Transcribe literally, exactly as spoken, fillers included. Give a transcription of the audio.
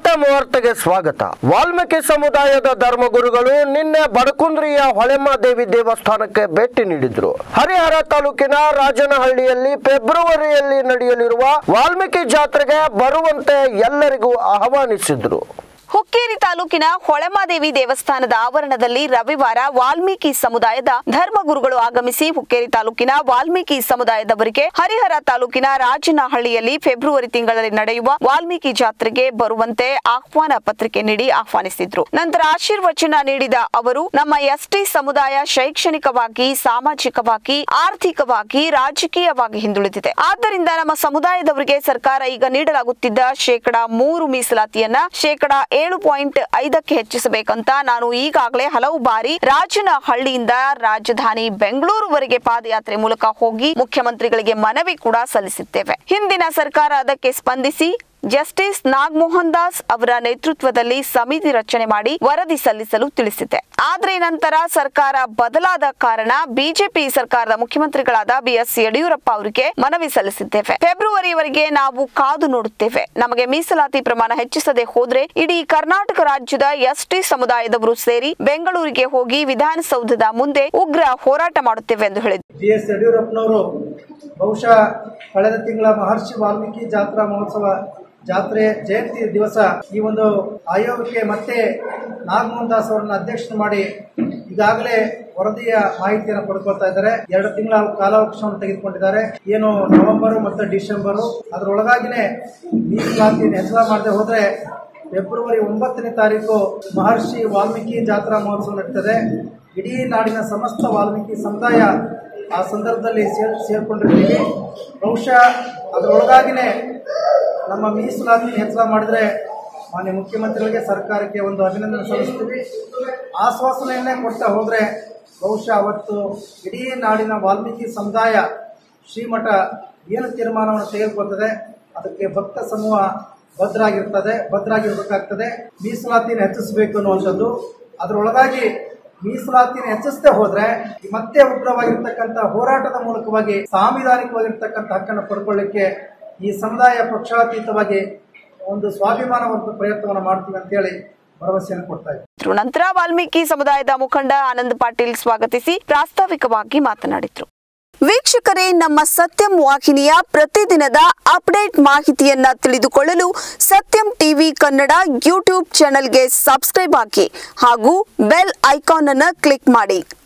ಸತ್ಯಂ ವಾರ್ತೆಗೆ ಸ್ವಾಗತ. ವಾಲ್ಮೀಕಿ ಸಮುದಾಯದ ಧರ್ಮಗುರುಗಳು ನಿನ್ನೆ ಬಡಕುಂದ್ರಿಯ ಹೊಳೆಮಾದೇವಿ ದೇವಸ್ಥಾನಕ್ಕೆ ಭೇಟಿ ನೀಡಿದ್ರು. ಹರಿಹರ ತಾಲೂಕಿನ ರಾಜನಹಳ್ಳಿಯಲ್ಲಿ ಫೆಬ್ರವರಿಯಲ್ಲಿ ನಡೆಯಲಿರುವ ವಾಲ್ಮೀಕಿ ಜಾತ್ರೆಗೆ ಬರುವಂತೆ ಎಲ್ಲರಿಗೂ ಆಹ್ವಾನಿಸಿದ್ರು. ಹುಕ್ಕೇರಿ ತಾಲೂಕಿನ ಹೊಳೆಮಾದೇವಿ ದೇವಸ್ಥಾನದ ಆವರಣದಲ್ಲಿ ರವಿವಾರ ವಾಲ್ಮೀಕಿ ಸಮುದಾಯದ ಧರ್ಮಗುರುಗಳು ಆಗಮಿಸಿ ಹುಕ್ಕೇರಿ ತಾಲೂಕಿನ ವಾಲ್ಮೀಕಿ ಸಮುದಾಯದವರಿಗೆ ಹರಿಹರ ತಾಲೂಕಿನ ರಾಜನಹಳ್ಳಿಯಲ್ಲಿ ಫೆಬ್ರವರಿ ತಿಂಗಳಲ್ಲಿ ನಡೆಯುವ ವಾಲ್ಮೀಕಿ ಜಾತ್ರೆಗೆ ಬರುವಂತೆ ಆಹ್ವಾನ ಪತ್ರಿಕೆ ನೀಡಿ ಆಹ್ವಾನಿಸಿದ್ರು. ನಂತರ ಆಶೀರ್ವಚನ ನೀಡಿದ ಅವರು, ನಮ್ಮ ಎಸ್ಟಿ ಸಮುದಾಯ ಶೈಕ್ಷಣಿಕವಾಗಿ, ಸಾಮಾಜಿಕವಾಗಿ, ಆರ್ಥಿಕವಾಗಿ, ರಾಜಕೀಯವಾಗಿ ಹಿಂದುಳಿದಿದೆ. ಆದ್ದರಿಂದ ನಮ್ಮ ಸಮುದಾಯದವರಿಗೆ ಸರ್ಕಾರ ಈಗ ನೀಡಲಾಗುತ್ತಿದ್ದ ಶೇಕಡಾ ಮೂರು ಮೀಸಲಾತಿಯನ್ನ ಶೇಕಡಾ ಏಳು ಪಾಯಿಂಟ್ ಐದಕ್ಕೆ ಹೆಚ್ಚಿಸಬೇಕಂತ ನಾನು ಈಗಾಗಲೇ ಹಲವು ಬಾರಿ ರಾಜನಹಳ್ಳಿಯಿಂದ ರಾಜಧಾನಿ ಬೆಂಗಳೂರುವರೆಗೆ ಪಾದಯಾತ್ರೆ ಮೂಲಕ ಹೋಗಿ ಮುಖ್ಯಮಂತ್ರಿಗಳಿಗೆ ಮನವಿ ಕೂಡ ಸಲ್ಲಿಸಿದ್ದೇವೆ. ಹಿಂದಿನ ಸರ್ಕಾರ ಅದಕ್ಕೆ ಸ್ಪಂದಿಸಿ ಜಸ್ಟಿಸ್ ನಾಗಮೋಹನ್ ದಾಸ್ ಅವರ ನೇತೃತ್ವದಲ್ಲಿ ಸಮಿತಿ ರಚನೆ ಮಾಡಿ ವರದಿ ಸಲ್ಲಿಸಲು ತಿಳಿಸಿದೆ. ಆದರೆ ನಂತರ ಸರ್ಕಾರ ಬದಲಾದ ಕಾರಣ ಬಿಜೆಪಿ ಸರ್ಕಾರದ ಮುಖ್ಯಮಂತ್ರಿಗಳಾದ ಬಿಎಸ್ ಯಡಿಯೂರಪ್ಪ ಅವರಿಗೆ ಮನವಿ ಸಲ್ಲಿಸಿದ್ದೇವೆ. ಫೆಬ್ರವರಿವರೆಗೆ ನಾವು ಕಾದು ನೋಡುತ್ತೇವೆ. ನಮಗೆ ಮೀಸಲಾತಿ ಪ್ರಮಾಣ ಹೆಚ್ಚಿಸದೆ ಹೋದ್ರೆ ಇಡೀ ಕರ್ನಾಟಕ ರಾಜ್ಯದ ಎಸ್ಟಿ ಸಮುದಾಯದವರು ಸೇರಿ ಬೆಂಗಳೂರಿಗೆ ಹೋಗಿ ವಿಧಾನಸೌಧದ ಮುಂದೆ ಉಗ್ರ ಹೋರಾಟ ಮಾಡುತ್ತೇವೆ ಎಂದು ಹೇಳಿದರು. ಬಿಎಸ್ ಯಡಿಯೂರಪ್ಪನವರು ಬಹುಶಃ ಕಳೆದ ತಿಂಗಳ ಮಹರ್ಷಿ ವಾಲ್ಮೀಕಿ ಜಾತ್ರಾ ಮಹೋತ್ಸವ ಜಾತ್ರೆ ಜಯಂತಿ ದಿವಸ ಈ ಒಂದು ಆಯೋಗಕ್ಕೆ ಮತ್ತೆ ನಾಗಮೋಹನ್ ದಾಸ್ ಅವರನ್ನ ಅಧ್ಯಕ್ಷತೆ ಮಾಡಿ ಈಗಾಗಲೇ ವರದಿಯ ಮಾಹಿತಿಯನ್ನು ಪಡ್ಕೊಳ್ತಾ ಇದ್ದಾರೆ. ಎರಡು ತಿಂಗಳ ಕಾಲಾವಕಾಶವನ್ನು ತೆಗೆದುಕೊಂಡಿದ್ದಾರೆ. ಏನು ನವೆಂಬರ್ ಮತ್ತು ಡಿಸೆಂಬರ್ ಅದರೊಳಗಾಗಿನೇ ಮೀಸಲಾತಿ ಹೆಚ್ಚಳ ಮಾಡದೆ ಹೋದ್ರೆ ಫೆಬ್ರವರಿ ಒಂಬತ್ತನೇ ತಾರೀಕು ಮಹರ್ಷಿ ವಾಲ್ಮೀಕಿ ಜಾತ್ರಾ ಮಹೋತ್ಸವ ನಡೀತದೆ. ಇಡೀ ನಾಡಿನ ಸಮಸ್ತ ವಾಲ್ಮೀಕಿ ಸಮುದಾಯ ಆ ಸಂದರ್ಭದಲ್ಲಿ ಸೇರ್ ಸೇರ್ಕೊಂಡಿರ್ತೀವಿ. ಬಹುಶಃ ಅದರೊಳಗಾಗಿನೇ ನಮ್ಮ ಮೀಸಲಾತಿ ಹೆಚ್ಚಳ ಮಾಡಿದ್ರೆ ಮಾನ್ಯ ಮುಖ್ಯಮಂತ್ರಿಗಳಿಗೆ ಸರ್ಕಾರಕ್ಕೆ ಒಂದು ಅಭಿನಂದನೆ ಸಲ್ಲಿಸ್ತೀವಿ. ಆಶ್ವಾಸನೆಯನ್ನೇ ಕೊಡ್ತಾ ಹೋದರೆ ಬಹುಶಃ ಅವತ್ತು ಇಡೀ ನಾಡಿನ ವಾಲ್ಮೀಕಿ ಸಮುದಾಯ ಶ್ರೀಮಠ ಏನು ತೀರ್ಮಾನವನ್ನು ತೆಗೆದುಕೊಳ್ತದೆ ಅದಕ್ಕೆ ಭಕ್ತ ಸಮೂಹ ಭದ್ರಾಗಿರ್ತದೆ ಭದ್ರಾಗಿರ್ಬೇಕಾಗ್ತದೆ. ಮೀಸಲಾತಿನ ಹೆಚ್ಚಿಸಬೇಕು ಅನ್ನುವಂಥದ್ದು. ಅದರೊಳಗಾಗಿ ಮೀಸಲಾತಿನ ಹೆಚ್ಚಿಸದೆ ಹೋದ್ರೆ ಮತ್ತೆ ಉಗ್ರವಾಗಿರ್ತಕ್ಕಂಥ ಹೋರಾಟದ ಮೂಲಕವಾಗಿ ಸಾಂವಿಧಾನಿಕವಾಗಿರ್ತಕ್ಕಂಥ ಹಕ್ಕನ್ನು ಪಡ್ಕೊಳ್ಳಿಕ್ಕೆ ಈ ಸಮುದಾಯ ಪಕ್ಷಾತೀತವಾಗಿ ಒಂದು ಸ್ವಾಭಿಮಾನವಂತ ಪ್ರಯತ್ನವನ್ನು ಮಾಡ್ತೀವಿ ಅಂತ ಹೇಳಿ ಭರವಸೆಯನ್ನು ಕೊಡ್ತಾ ಇದ್ದಾರೆ. ನಂತರ ವಾಲ್ಮೀಕಿ ಸಮುದಾಯದ ಮುಖಂಡ ಆನಂದ್ ಪಾಟೀಲ್ ಸ್ವಾಗತಿಸಿ ಪ್ರಾಸ್ತಾವಿಕವಾಗಿ ಮಾತನಾಡಿದರು. ವೀಕ್ಷಕರೇ, ನಮ್ಮ ಸತ್ಯಂ ವಾಹಿನಿಯ ಪ್ರತಿದಿನದ ಅಪ್ಡೇಟ್ ಮಾಹಿತಿಯನ್ನ ತಿಳಿದುಕೊಳ್ಳಲು ಸತ್ಯಂ ಟಿವಿ ಕನ್ನಡ ಯೂಟ್ಯೂಬ್ ಚಾನೆಲ್ಗೆ ಸಬ್ಸ್ಕ್ರೈಬ್ ಆಗಿ ಹಾಗೂ ಬೆಲ್ ಐಕಾನ್ ಅನ್ನು ಕ್ಲಿಕ್ ಮಾಡಿ.